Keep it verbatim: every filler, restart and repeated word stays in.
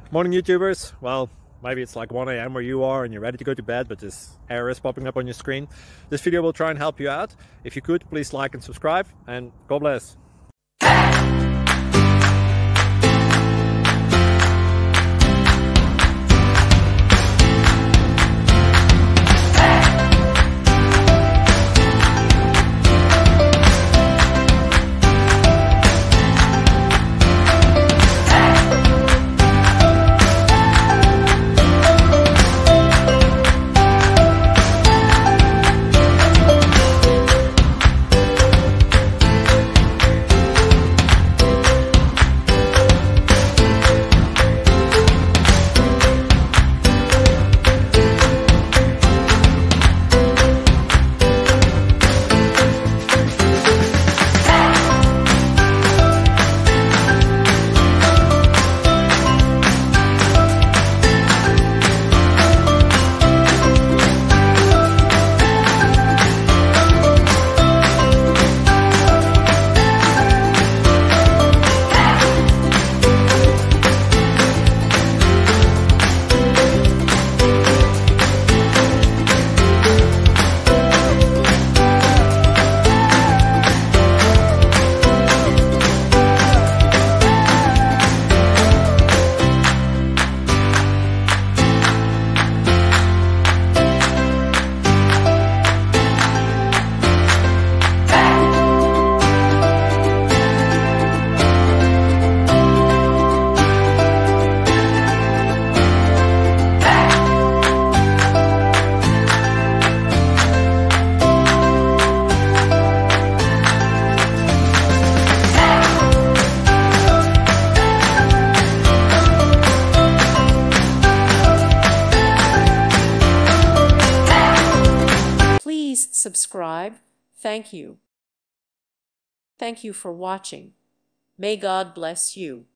Morning YouTubers. Well, maybe it's like one A M where you are and you're ready to go to bed, but this error is popping up on your screen. This video will try and help you out. If you could, please like and subscribe, and God bless. Please subscribe. Thank you. Thank you for watching. May God bless you.